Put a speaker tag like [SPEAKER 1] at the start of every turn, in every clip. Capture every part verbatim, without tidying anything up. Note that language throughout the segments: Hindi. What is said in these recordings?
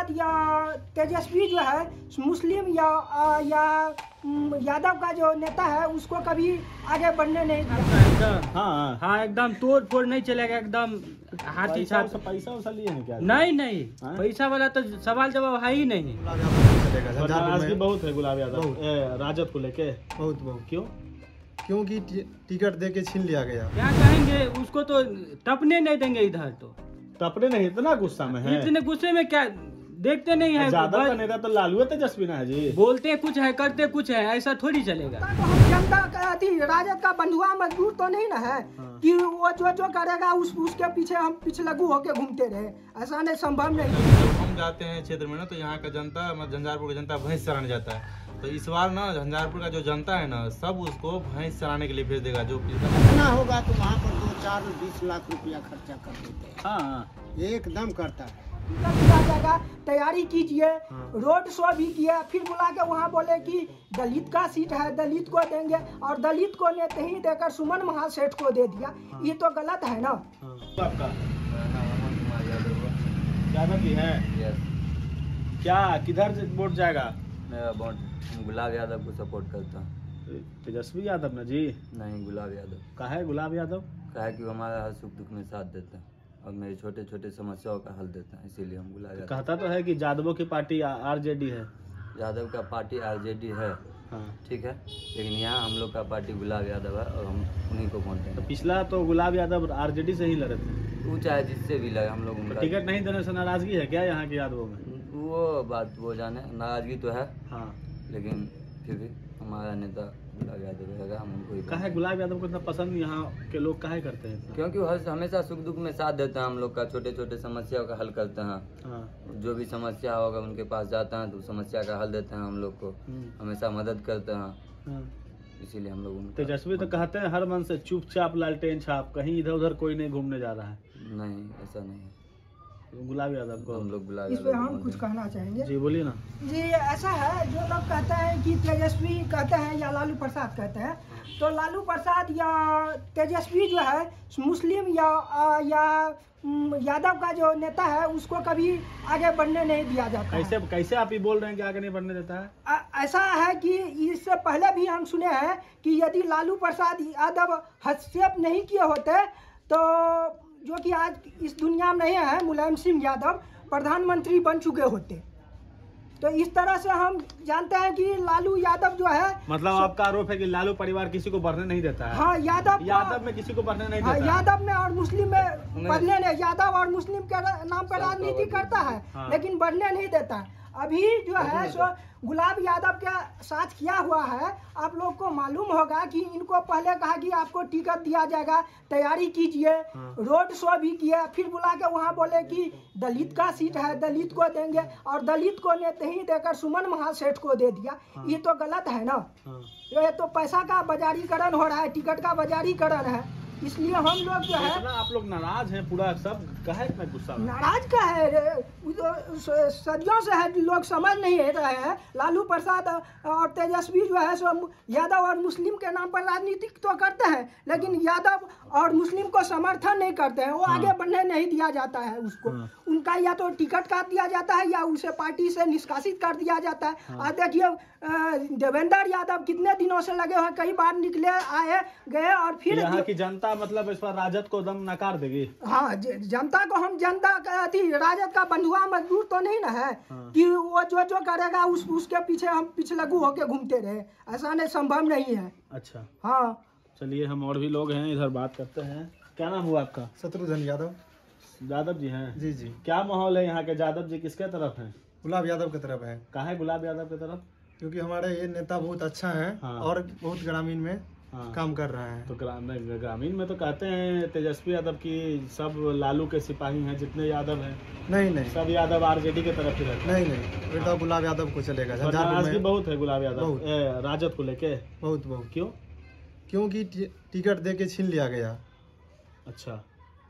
[SPEAKER 1] या तेजस्वी जो है मुस्लिम या या यादव का जो नेता है उसको कभी आगे बढ़ने नहीं दिया।
[SPEAKER 2] हाँ
[SPEAKER 3] हाँ एकदम तोड़ फोड़ नहीं चलेगा, एकदम हाथी
[SPEAKER 2] पैसा
[SPEAKER 3] साथ।
[SPEAKER 2] पैसा वैसा लिए हैं क्या?
[SPEAKER 3] नहीं नहीं
[SPEAKER 2] हाँ?
[SPEAKER 3] पैसा वाला तो सवाल जवाब है ही नहीं।
[SPEAKER 2] नाराजगी बहुत है गुलाब यादव ए, राजद को लेके।
[SPEAKER 4] बहुत बहुत
[SPEAKER 2] क्यों?
[SPEAKER 4] क्योंकि टि- टिकट दे के छीन लिया गया।
[SPEAKER 3] क्या कहेंगे, उसको तो टपने नहीं देंगे इधर। तो
[SPEAKER 2] तपने नहीं, इतना गुस्सा में है।
[SPEAKER 3] इतने गुस्से में क्या देखते नहीं है।
[SPEAKER 2] ज्यादा का नेता तो लालू तेजस्वी ना है जी।
[SPEAKER 3] बोलते कुछ है करते कुछ है, ऐसा थोड़ी चलेगा।
[SPEAKER 1] तो हम जनता का अथी राजद का बंधुआ मजदूर तो नहीं ना है कि वो जो जो करेगा उस उसके पीछे हम पिछलगू होके घूमते रहे, ऐसा नहीं, संभव नहीं।
[SPEAKER 5] जब हम जाते हैं क्षेत्र में ना तो यहाँ का जनता मतलब झंझारपुर का जनता भैंस चराने जाता है। तो इस बार ना झंझारपुर का जो जनता है ना सब उसको भैंस चराने के लिए भेज देगा। जो
[SPEAKER 6] इतना होगा तो वहाँ पर दो चार बीस लाख रुपया खर्चा कर देते हैं।
[SPEAKER 2] हाँ
[SPEAKER 6] एकदम करता है।
[SPEAKER 1] दिया जाएगा, तैयारी कीजिए। रोड शो भी किया, फिर बुला के वहाँ बोले कि दलित का सीट है, दलित को देंगे, और दलित को नेता ही देकर सुमन महासेठ को दे दिया। ये तो गलत है ना।
[SPEAKER 2] आपका यादव जी है क्या? किधर वोट जाएगा?
[SPEAKER 7] मेरा वोट गुलाब यादव को सपोर्ट करता हूँ।
[SPEAKER 2] तेजस्वी यादव ना जी?
[SPEAKER 7] नहीं, गुलाब यादव।
[SPEAKER 2] कहा है गुलाब यादव?
[SPEAKER 7] कहा है कि वो हमारा हर सुख दुख में साथ देता है और मेरे छोटे छोटे समस्याओं का हल देता है, इसीलिए हम गुलाब यादव।
[SPEAKER 2] कहता तो है कि यादवों की पार्टी आरजेडी है।
[SPEAKER 7] यादव का पार्टी आरजेडी है,
[SPEAKER 2] हाँ
[SPEAKER 7] ठीक है, लेकिन यहाँ हम लोग का पार्टी गुलाब यादव है और हम उन्हीं को वोट
[SPEAKER 2] तो
[SPEAKER 7] देंगे।
[SPEAKER 2] पिछला तो गुलाब यादव आरजेडी से ही लड़े थे।
[SPEAKER 7] वो चाहे जिससे भी लगे, हम लोग
[SPEAKER 2] तो
[SPEAKER 7] उनका
[SPEAKER 2] टिकट नहीं देने से नाराजगी है क्या यहाँ के यादवों में?
[SPEAKER 7] वो बात वो जाने, नाराजगी तो है,
[SPEAKER 2] हाँ
[SPEAKER 7] लेकिन फिर भी हमारा नेता गुलाब यादव रहेगा, हम उनको ही
[SPEAKER 2] कहा है गुलाब यादव को इतना पसंद यहाँ के लोग काहे करते हैं इतना?
[SPEAKER 7] क्योंकि वो हर हमेशा सुख दुख में साथ देते हैं हम लोग का, छोटे छोटे समस्याओं का हल करते हैं।
[SPEAKER 2] हाँ
[SPEAKER 7] जो भी समस्या होगा उनके पास जाते हैं तो समस्या का हल देते हैं हम लोग को,
[SPEAKER 2] हम्म,
[SPEAKER 7] हमेशा मदद करते हैं,
[SPEAKER 2] हाँ।
[SPEAKER 7] इसीलिए हम लोग उनका-
[SPEAKER 2] तेजस्वी तो कहते हैं हर मन से चुपचाप लालटेन छाप, कहीं इधर उधर कोई नहीं घूमने जा रहा है।
[SPEAKER 7] नहीं, ऐसा नहीं है।
[SPEAKER 2] गुलाब यादव को
[SPEAKER 7] हम लोग गुलाब
[SPEAKER 1] इस पे
[SPEAKER 7] यादव
[SPEAKER 1] हम
[SPEAKER 7] को
[SPEAKER 1] कुछ
[SPEAKER 7] मानते हैं।
[SPEAKER 1] कहना चाहेंगे।
[SPEAKER 2] जी बोलिए ना।
[SPEAKER 1] जी ऐसा है, जो लोग कहते हैं कि तेजस्वी कहते हैं या लालू प्रसाद कहते हैं, तो लालू प्रसाद या तेजस्वी जो है मुस्लिम या या यादव का जो नेता है उसको कभी आगे बढ़ने नहीं दिया जाता है।
[SPEAKER 2] कैसे कैसे आप ये बोल रहे हैं कि आगे नहीं बढ़ने देता है?
[SPEAKER 1] आ- ऐसा है कि इससे पहले भी हम सुने हैं कि यदि लालू प्रसाद यादव हस्तक्षेप नहीं किए होते तो जो कि आज इस दुनिया में नहीं है, मुलायम सिंह यादव प्रधानमंत्री बन चुके होते। तो इस तरह से हम जानते हैं कि लालू यादव जो है,
[SPEAKER 2] मतलब आपका आरोप है कि लालू परिवार किसी को बढ़ने नहीं देता है?
[SPEAKER 1] हाँ यादव
[SPEAKER 2] यादव में किसी को बढ़ने नहीं
[SPEAKER 1] हाँ,
[SPEAKER 2] देता है?
[SPEAKER 1] यादव में और मुस्लिम में बढ़ने नहीं, यादव और मुस्लिम के नाम पर राजनीति करता है,
[SPEAKER 2] हाँ।
[SPEAKER 1] लेकिन बढ़ने नहीं देता है। अभी जो है सो गुलाब यादव के साथ किया हुआ है। आप लोग को मालूम होगा कि इनको पहले कहा कि आपको टिकट दिया जाएगा, तैयारी कीजिए।
[SPEAKER 2] हाँ।
[SPEAKER 1] रोड शो भी किया, फिर बुला के वहाँ बोले कि दलित का सीट है, दलित को देंगे, और दलित को नेता ही देकर सुमन महासेठ को दे दिया।
[SPEAKER 2] हाँ।
[SPEAKER 1] ये तो गलत है ना।
[SPEAKER 2] हाँ।
[SPEAKER 1] ये तो पैसा का बाजारीकरण हो रहा है, टिकट का बाजारीकरण है। इसलिए हम लोग जो है
[SPEAKER 2] इतना आप लोग नाराज हैं, पूरा सब कहे इतना गुस्सा में?
[SPEAKER 1] नाराज का है रे, वो तो स- सदियों से है, लोग समझ नहीं रहे हैं। लालू प्रसाद और तेजस्वी जो है सो यादव और मुस्लिम के नाम पर राजनीति तो करते हैं, लेकिन यादव और मुस्लिम को समर्थन नहीं करते हैं। वो
[SPEAKER 2] हाँ।
[SPEAKER 1] आगे बढ़ने नहीं दिया जाता है उसको।
[SPEAKER 2] हाँ।
[SPEAKER 1] उनका या तो टिकट काट दिया जाता है या उसे पार्टी से निष्कासित कर दिया जाता है।
[SPEAKER 2] हाँ।
[SPEAKER 1] आज देखिए अ, देवेंद्र यादव कितने दिनों से लगे हुए, कई बार निकले आए गए, और फिर
[SPEAKER 2] यहाँ की जनता मतलब इस पर राजद को दम नकार देगी?
[SPEAKER 1] हाँ, ज- जनता को हम जनता का अथी राजद का बंधुआ मजदूर तो नहीं ना है
[SPEAKER 2] हाँ।
[SPEAKER 1] कि वो जो जो करेगा उस उसके पीछे हम पिछलगू होके घूमते रहे, ऐसा नहीं, संभव नहीं है।
[SPEAKER 2] अच्छा
[SPEAKER 1] हाँ
[SPEAKER 2] चलिए, हम और भी लोग हैं इधर, बात करते हैं। क्या नाम हुआ आपका?
[SPEAKER 4] शत्रुघ्न यादव।
[SPEAKER 2] यादव जी हैं?
[SPEAKER 4] जी जी।
[SPEAKER 2] क्या माहौल है यहाँ के? यादव जी किसके तरफ हैं?
[SPEAKER 4] गुलाब यादव की तरफ है,
[SPEAKER 2] कहा है गुलाब यादव की तरफ?
[SPEAKER 4] क्योंकि हमारे ये नेता बहुत अच्छा है।
[SPEAKER 2] हाँ।
[SPEAKER 4] और बहुत ग्रामीण में
[SPEAKER 2] हाँ।
[SPEAKER 4] काम कर रहे हैं।
[SPEAKER 2] तो ग्राम ग्रामीण में तो कहते हैं तेजस्वी यादव की सब लालू के सिपाही हैं, जितने यादव हैं
[SPEAKER 4] नहीं नहीं
[SPEAKER 2] सब यादव आरजेडी के तरफ ही रहते हैं।
[SPEAKER 4] नहीं नहीं, फिर तो गुलाब यादव को चलेगा।
[SPEAKER 2] और
[SPEAKER 4] झंझारपुर
[SPEAKER 2] नाराजगी
[SPEAKER 4] में
[SPEAKER 2] बहुत है गुलाब यादव
[SPEAKER 4] बहुत।
[SPEAKER 2] ए, राजद को लेके।
[SPEAKER 4] बहुत बहुत
[SPEAKER 2] क्यों?
[SPEAKER 4] क्योंकि टि- टिकट दे के छीन लिया गया।
[SPEAKER 2] अच्छा,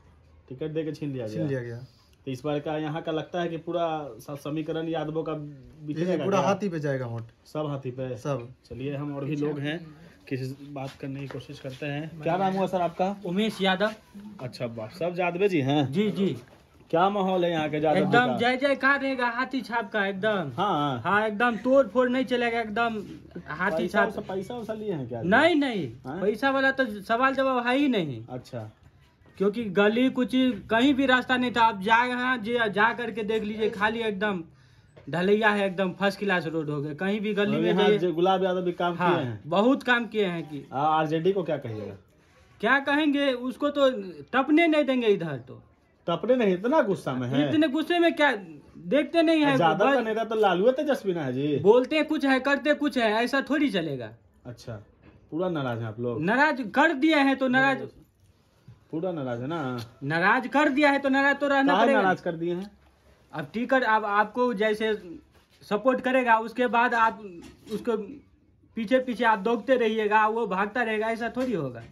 [SPEAKER 2] टिकट दे के छीन लिया
[SPEAKER 4] छीन लिया
[SPEAKER 2] गया।
[SPEAKER 4] गया।
[SPEAKER 2] तो इस बार का यहाँ का लगता है कि पूरा सब समीकरण यादवों का
[SPEAKER 4] ये
[SPEAKER 2] बिखरेगा
[SPEAKER 4] पूरा
[SPEAKER 2] क्या?
[SPEAKER 4] हाथी पे जाएगा वोट,
[SPEAKER 2] सब हाथी पे
[SPEAKER 4] सब।
[SPEAKER 2] चलिए, हम और भी लोग हैं, किसी बात करने की कोशिश करते हैं। क्या नाम हुआ सर आपका?
[SPEAKER 3] उमेश यादव।
[SPEAKER 2] अच्छा, बाप सब यादवे जी हैं?
[SPEAKER 3] जी जी।
[SPEAKER 2] क्या माहौल है यहाँ के यादव जी
[SPEAKER 3] एकदम
[SPEAKER 2] का?
[SPEAKER 3] जय जयकार रहेगा हाथी छाप का एकदम।
[SPEAKER 2] हाँ
[SPEAKER 3] हाँ एकदम तोड़ फोड़ नहीं चलेगा एकदम हाथी
[SPEAKER 2] पैसा
[SPEAKER 3] छाप।
[SPEAKER 2] पैसा वैसा लिए हैं क्या?
[SPEAKER 3] नहीं नहीं
[SPEAKER 2] हाँ?
[SPEAKER 3] पैसा वाला तो सवाल जवाब है ही नहीं,
[SPEAKER 2] अच्छा
[SPEAKER 3] क्योंकि गली कुछ कहीं भी रास्ता नहीं था। आप जा यहाँ जा, जा करके देख लीजिए, खाली एकदम ढलैया है, एकदम फर्स्ट क्लास रोड हो गए। कहीं भी गली में
[SPEAKER 2] यहाँ
[SPEAKER 3] जाइए।
[SPEAKER 2] जो गुलाब यादव भी काम
[SPEAKER 3] हाँ
[SPEAKER 2] किए हैं।
[SPEAKER 3] बहुत काम किए हैं कि
[SPEAKER 2] आरजेडी को क्या कहिएगा?
[SPEAKER 3] क्या कहेंगे, उसको तो टपने नहीं देंगे इधर तो।
[SPEAKER 2] टपने नहीं, इतना गुस्सा में है।
[SPEAKER 3] इतने गुस्से में क्या देखते नहीं है।
[SPEAKER 2] यादव का
[SPEAKER 3] बस
[SPEAKER 2] नेता तो लालू तेजस्वी ना है जी।
[SPEAKER 3] बोलते कुछ है करते कुछ है, ऐसा थोड़ी चलेगा।
[SPEAKER 2] अच्छा पूरा नाराज है आप लोग?
[SPEAKER 3] नाराज कर दिया है तो नाराज
[SPEAKER 2] पूरा नाराज है ना?
[SPEAKER 3] नाराज कर दिया है तो नाराज तो रहना
[SPEAKER 2] काहे
[SPEAKER 3] पड़ेगा।
[SPEAKER 2] नाराज कर दिए हैं?
[SPEAKER 3] अब टिकट अब आपको जैसे सपोर्ट करेगा उसके बाद आप उसको पीछे पीछे आप दौड़ते रहिएगा, वो भागता रहेगा, ऐसा थोड़ी होगा।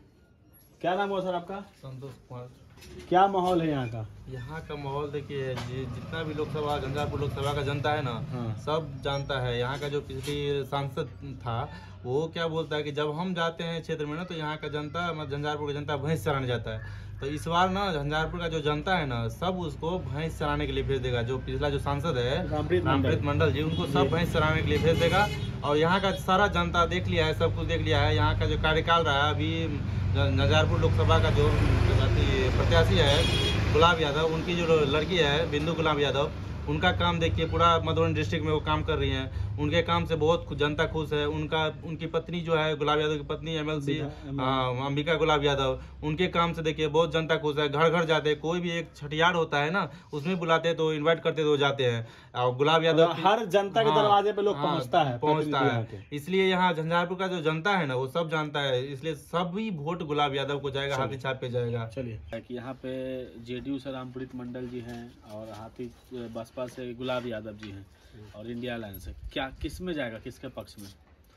[SPEAKER 2] क्या नाम हुआ सर आपका?
[SPEAKER 5] संतोष कुमार।
[SPEAKER 2] क्या माहौल है यहाँ का?
[SPEAKER 5] यहाँ का माहौल देखिए, जि- जितना भी लोकसभा झंझारपुर लोकसभा का जनता है ना,
[SPEAKER 2] हाँ।
[SPEAKER 5] सब जानता है। यहाँ का जो पिछली सांसद था वो क्या बोलता है कि जब हम जाते हैं क्षेत्र में ना तो यहाँ का जनता मतलब झंझारपुर का जनता भैंस चराने जाता है। तो इस बार ना झंझारपुर का जो जनता है ना सब उसको भैंस चराने के लिए भेज देगा। जो पिछला जो सांसद है
[SPEAKER 2] रामप्रीत
[SPEAKER 5] रामप्रीत मंडल जी, उनको सब भैंस चराने के लिए भेज देगा। और यहाँ का सारा जनता देख लिया है, सब कुछ देख लिया है। यहाँ का जो कार्यकाल रहा है अभी झंझारपुर लोकसभा का जो प्रत्याशी है गुलाब यादव, उनकी जो लड़की है बिंदु गुलाब यादव, उनका काम देखिए, पूरा मधुबनी डिस्ट्रिक्ट में वो काम कर रही हैं। उनके काम से बहुत खु- जनता खुश है। उनका उनकी पत्नी जो है गुलाब यादव की पत्नी एमएलसी अंबिका गुलाब यादव, उनके काम से देखिए बहुत जनता खुश है। घर घर जाते हैं, कोई भी एक छठियार होता है ना उसमें बुलाते हैं तो इनवाइट करते तो जाते हैं। और गुलाब यादव की-
[SPEAKER 2] हर जनता के
[SPEAKER 5] हाँ,
[SPEAKER 2] दरवाजे पे लोग
[SPEAKER 5] हाँ,
[SPEAKER 2] पहुंचता है
[SPEAKER 5] पहुंचता
[SPEAKER 2] प्रतिनिधि
[SPEAKER 5] है।
[SPEAKER 2] यहाँ
[SPEAKER 5] इसलिए यहाँ झंझारपुर का जो जनता है ना वो सब जानता है, इसलिए सभी वोट गुलाब यादव को जाएगा, हाथी छाप पे जाएगा।
[SPEAKER 2] चलिए
[SPEAKER 8] कि यहाँ पे जेडीयू से रामप्रीत मंडल जी हैं और हाथी बसपा से गुलाब यादव जी हैं और इंडिया अलायंस से, क्या किस में जाएगा, किसके पक्ष में?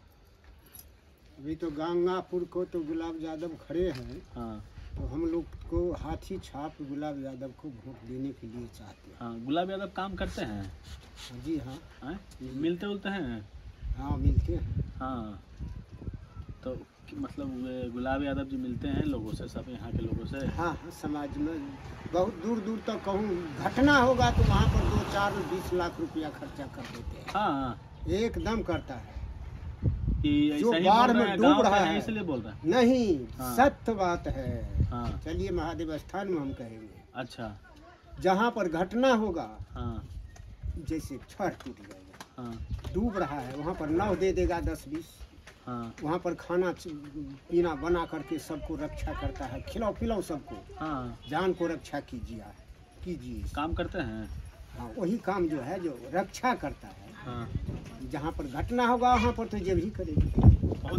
[SPEAKER 6] अभी तो गंगापुर को तो गुलाब यादव खड़े हैं,
[SPEAKER 8] हाँ
[SPEAKER 6] तो हम लोग को हाथी छाप गुलाब यादव को वोट देने के लिए चाहते हैं।
[SPEAKER 8] हाँ गुलाब यादव काम करते हैं,
[SPEAKER 6] जी हाँ।
[SPEAKER 8] हैं? मिलते उलते हैं?
[SPEAKER 6] हाँ मिलते हैं।
[SPEAKER 8] हाँ तो कि- मतलब वे गुलाब यादव जी मिलते हैं लोगों से, सब यहाँ के लोगों से?
[SPEAKER 6] हाँ हाँ, समाज में बहुत दूर दूर तक कहूँ घटना होगा तो वहाँ पर दो चार बीस लाख रुपया खर्चा कर देते हैं।
[SPEAKER 8] हाँ
[SPEAKER 6] एकदम करता है।
[SPEAKER 8] कि
[SPEAKER 6] जो
[SPEAKER 8] ऐसा ही
[SPEAKER 6] बाढ़
[SPEAKER 8] बोल रहे
[SPEAKER 6] में
[SPEAKER 8] हैं,
[SPEAKER 6] डूब
[SPEAKER 8] गाँव
[SPEAKER 6] रहा
[SPEAKER 8] के
[SPEAKER 6] है।
[SPEAKER 8] हैं इसलिए बोल रहे हैं?
[SPEAKER 6] नहीं,
[SPEAKER 8] हाँ।
[SPEAKER 6] सत्य बात है।
[SPEAKER 8] हाँ
[SPEAKER 6] चलिए महादेव स्थान में हम कहेंगे,
[SPEAKER 8] अच्छा
[SPEAKER 6] जहाँ पर घटना होगा,
[SPEAKER 8] हाँ
[SPEAKER 6] जैसे छड़ टूट जाएगा,
[SPEAKER 8] हाँ
[SPEAKER 6] डूब रहा है, वहाँ पर नाव दे देगा दस बीस,
[SPEAKER 8] हाँ
[SPEAKER 6] वहाँ पर खाना च- पीना बना करके सबको रक्षा करता है, खिलाओ पिलाओ सबको,
[SPEAKER 8] हाँ
[SPEAKER 6] जान को रक्षा कीजिए कीजिए।
[SPEAKER 8] काम करते हैं?
[SPEAKER 6] हाँ वही काम जो है जो रक्षा करता है।
[SPEAKER 8] हाँ
[SPEAKER 6] जहाँ पर घटना होगा वहाँ पर तो जब ही करेगी।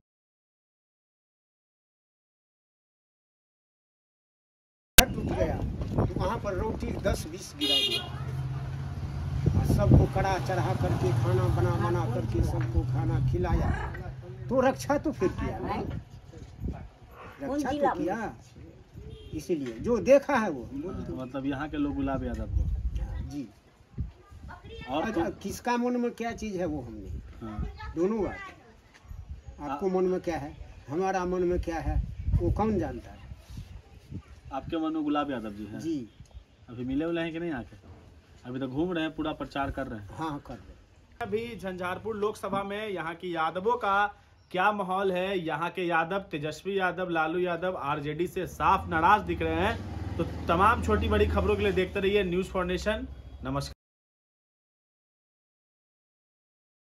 [SPEAKER 6] टूट गया तो वहाँ पर रोटी दस बीस गिरा दिया और सबको कड़ा चढ़ा करके खाना बना बना करके सबको खाना खिलाया, तो रक्षा तो फिर किया नहीं, रक्षा तो किया। इसीलिए जो देखा है वो हम बोल दो।
[SPEAKER 8] मतलब यहाँ के लोग गुलाब यादव को।
[SPEAKER 6] जी।
[SPEAKER 8] और
[SPEAKER 6] अच्छा,
[SPEAKER 8] तो-
[SPEAKER 6] किसका मन में क्या चीज़ है वो हम नहीं,
[SPEAKER 8] हाँ
[SPEAKER 6] दोनों बात। आपको मन में क्या है, हमारा मन में क्या है, वो कौन जानता है।
[SPEAKER 8] आपके मन में गुलाब यादव जी हैं?
[SPEAKER 6] जी
[SPEAKER 8] अभी मिले उले हैं कि नहीं आके? अभी तो घूम रहे हैं, पूरा प्रचार कर रहे हैं।
[SPEAKER 6] हाँ कर दे।
[SPEAKER 2] अभी झंझारपुर लोकसभा में यहाँ की यादवों का क्या माहौल है? यहाँ के यादव तेजस्वी यादव, लालू यादव आरजेडी से साफ नाराज दिख रहे हैं। तो तमाम छोटी बड़ी खबरों के लिए देखते रहिए न्यूज़ फॉर नेशन। नमस्कार।